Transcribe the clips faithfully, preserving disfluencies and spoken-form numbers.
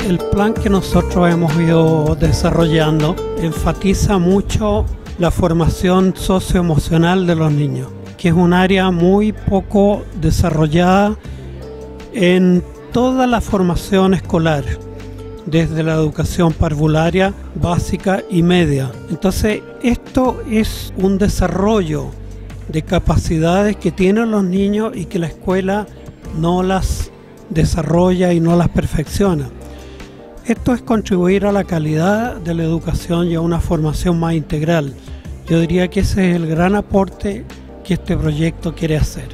El plan que nosotros hemos ido desarrollando enfatiza mucho la formación socioemocional de los niños, que es un área muy poco desarrollada en toda la formación escolar, desde la educación parvularia, básica y media. Entonces, esto es un desarrollo de capacidades que tienen los niños y que la escuela no las desarrolla y no las perfecciona. Esto es contribuir a la calidad de la educación y a una formación más integral. Yo diría que ese es el gran aporte que este proyecto quiere hacer.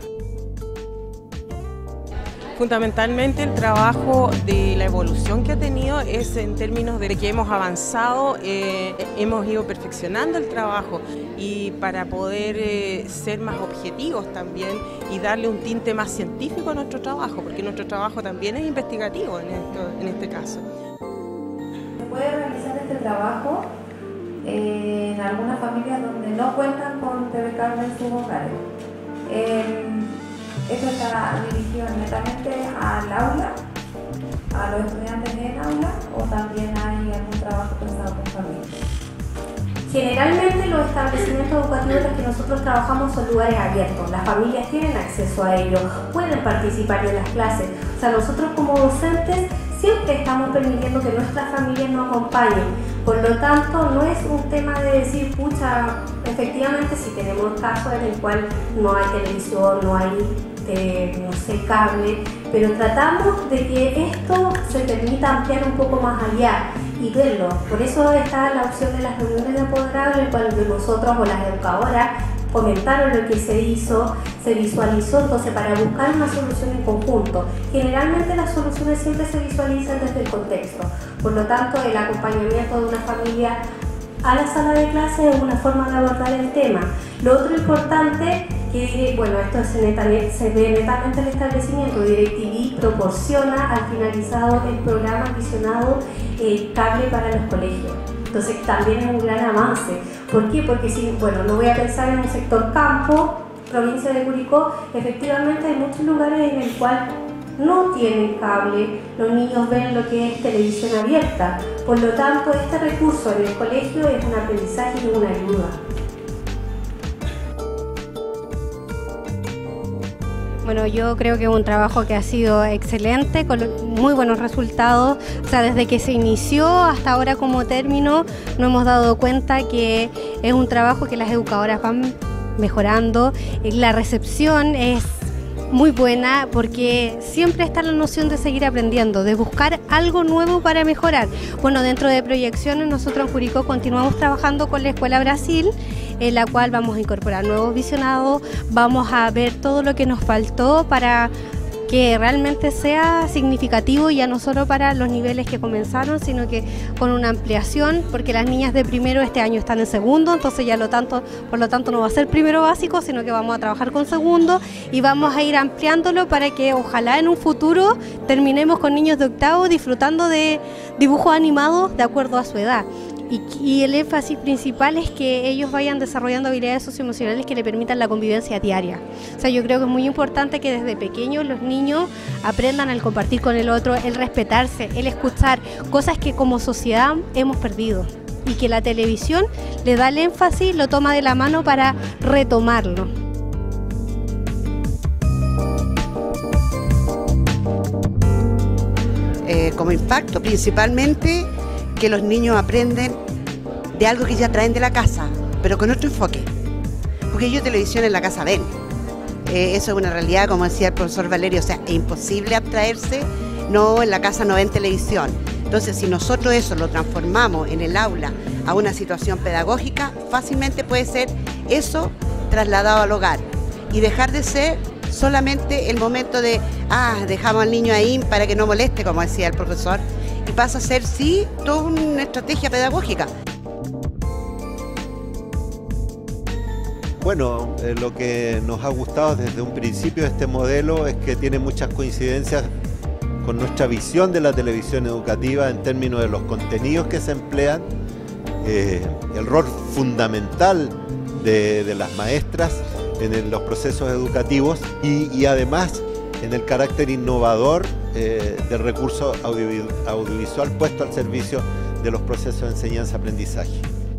Fundamentalmente el trabajo de la evolución que ha tenido es en términos de que hemos avanzado, eh, hemos ido perfeccionando el trabajo y para poder eh, ser más objetivos también y darle un tinte más científico a nuestro trabajo, porque nuestro trabajo también es investigativo en, esto, en este caso. Se puede realizar este trabajo eh, en algunas familias donde no cuentan con T V cable en sus hogares. Eh, Esto está dirigido netamente al aula, a los estudiantes en aula, o también hay algún trabajo pensado con familias. Generalmente los establecimientos educativos en los que nosotros trabajamos son lugares abiertos, las familias tienen acceso a ellos, pueden participar de las clases. O sea, nosotros como docentes siempre estamos permitiendo que nuestras familias nos acompañen. Por lo tanto, no es un tema de decir, pucha, efectivamente si tenemos casos en el cual no hay televisión, no hay Eh, no sé, cable, pero tratamos de que esto se permita ampliar un poco más allá y verlo. Por eso está la opción de las reuniones de apoderado, en el cual nosotros o las educadoras comentaron lo que se hizo, se visualizó, entonces para buscar una solución en conjunto. Generalmente las soluciones siempre se visualizan desde el contexto, por lo tanto el acompañamiento de una familia a la sala de clase es una forma de abordar el tema. Lo otro importante, que bueno, esto se, netamente, se ve netamente en el establecimiento, DirecTV proporciona al finalizado el programa visionado eh, cable para los colegios. Entonces también es un gran avance. ¿Por qué? Porque si, bueno, no voy a pensar en un sector campo, provincia de Curicó, efectivamente hay muchos lugares en el cual no tienen cable, los niños ven lo que es televisión abierta. Por lo tanto, este recurso en el colegio es un aprendizaje y una ayuda. Bueno, yo creo que es un trabajo que ha sido excelente, con muy buenos resultados. O sea, desde que se inició hasta ahora como término, nos hemos dado cuenta que es un trabajo que las educadoras van mejorando. La recepción es muy buena porque siempre está la noción de seguir aprendiendo, de buscar algo nuevo para mejorar. Bueno, dentro de proyecciones nosotros en Curicó continuamos trabajando con la Escuela Brasil, en la cual vamos a incorporar nuevos visionados, vamos a ver todo lo que nos faltó para que realmente sea significativo, ya no solo para los niveles que comenzaron, sino que con una ampliación, porque las niñas de primero este año están en segundo, entonces ya lo tanto, por lo tanto no va a ser primero básico, sino que vamos a trabajar con segundo y vamos a ir ampliándolo para que ojalá en un futuro terminemos con niños de octavo disfrutando de dibujos animados de acuerdo a su edad. Y, y el énfasis principal es que ellos vayan desarrollando habilidades socioemocionales que le permitan la convivencia diaria. O sea, yo creo que es muy importante que desde pequeños los niños aprendan el compartir con el otro, el respetarse, el escuchar, cosas que como sociedad hemos perdido y que la televisión le da el énfasis, lo toma de la mano para retomarlo. Eh, como impacto principalmente que los niños aprenden de algo que ya traen de la casa, pero con otro enfoque, porque ellos televisión en la casa ven, eh, eso es una realidad, como decía el profesor Valerio, o sea, es imposible abstraerse, no, en la casa no ven televisión. Entonces, si nosotros eso lo transformamos en el aula a una situación pedagógica, fácilmente puede ser eso trasladado al hogar y dejar de ser solamente el momento de, ah, dejamos al niño ahí para que no moleste, como decía el profesor, y pasa a ser, sí, toda una estrategia pedagógica. Bueno, eh, lo que nos ha gustado desde un principio de este modelo es que tiene muchas coincidencias con nuestra visión de la televisión educativa en términos de los contenidos que se emplean, eh, el rol fundamental de, de las maestras en el, los procesos educativos y, y además en el carácter innovador eh, del recurso audio, audiovisual puesto al servicio de los procesos de enseñanza-aprendizaje.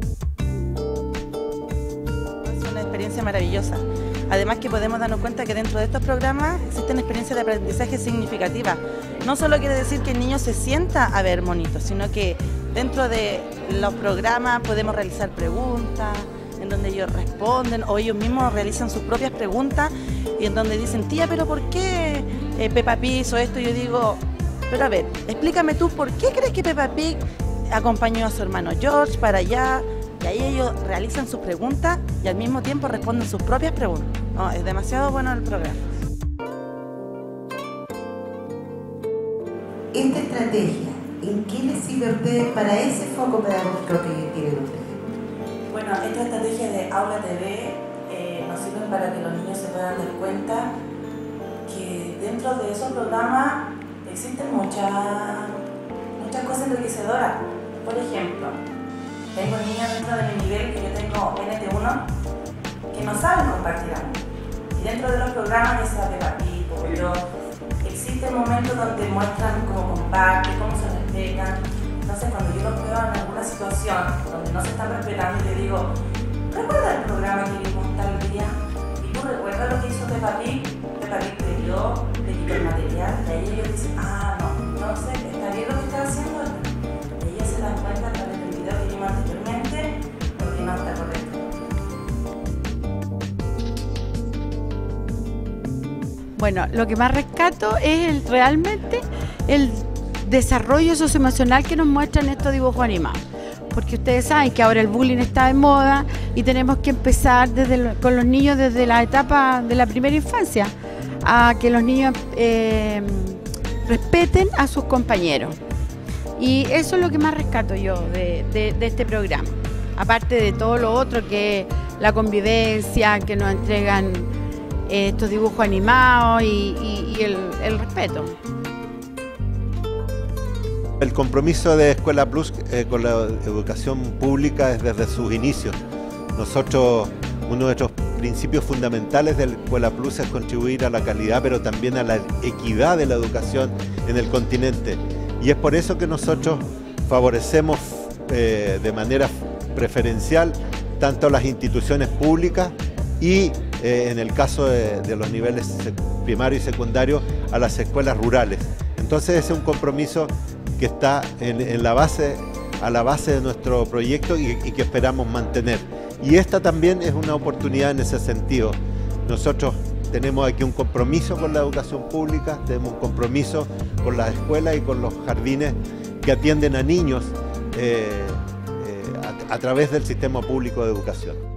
Es una experiencia maravillosa. Además que podemos darnos cuenta que dentro de estos programas existen experiencias de aprendizaje significativas. No solo quiere decir que el niño se sienta a ver monitos, sino que dentro de los programas podemos realizar preguntas, en donde ellos responden o ellos mismos realizan sus propias preguntas y en donde dicen, tía, pero ¿por qué eh, Peppa Pig hizo esto? Y yo digo, pero a ver, explícame tú, ¿por qué crees que Peppa Pig acompañó a su hermano George para allá? Y ahí ellos realizan sus preguntas y al mismo tiempo responden sus propias preguntas. No, es demasiado bueno el programa. Esta estrategia, ¿en qué les sirve a ustedes para ese foco pedagógico que tienen ustedes? Bueno, esta estrategia de Aula T V eh, nos sirve para que los niños se puedan dar cuenta que dentro de esos programas existen muchas, muchas cosas enriquecedoras. Por ejemplo, tengo niños dentro de mi nivel, que yo tengo N T uno, que no saben compartir amor. Y dentro de los programas, ya sea Peppa Pig o yo, existen momentos donde muestran cómo comparten, cómo se respetan. Entonces, cuando yo los veo en alguna situación donde no se están respetando, yo digo, ¿recuerda el programa que vimos tal día? ¿Y tú recuerdas lo que hizo Peppa Pig? Peppa Pig te dio, te quitó el material, y ahí ellos dicen, ah, no, entonces está bien lo que está haciendo. Y ellos se dan cuenta a través del video que vimos anteriormente, porque no está correcto. Bueno, lo que más rescato es el, realmente el desarrollo socioemocional que nos muestran estos dibujos animados. Porque ustedes saben que ahora el bullying está de moda y tenemos que empezar desde lo, con los niños desde la etapa de la primera infancia, a que los niños eh, respeten a sus compañeros. Y eso es lo que más rescato yo de, de, de este programa. Aparte de todo lo otro, que la convivencia, que nos entregan eh, estos dibujos animados y, y, y el, el respeto. El compromiso de Escuela Plus eh, con la educación pública es desde sus inicios. Nosotros, uno de nuestros principios fundamentales de la Escuela Plus es contribuir a la calidad, pero también a la equidad de la educación en el continente. Y es por eso que nosotros favorecemos eh, de manera preferencial tanto a las instituciones públicas y, eh, en el caso de, de los niveles primario y secundario, a las escuelas rurales. Entonces ese es un compromiso que está en, en la base, a la base de nuestro proyecto y, y que esperamos mantener. Y esta también es una oportunidad en ese sentido. Nosotros tenemos aquí un compromiso con la educación pública, tenemos un compromiso con las escuelas y con los jardines que atienden a niños eh, eh, a, a través del sistema público de educación.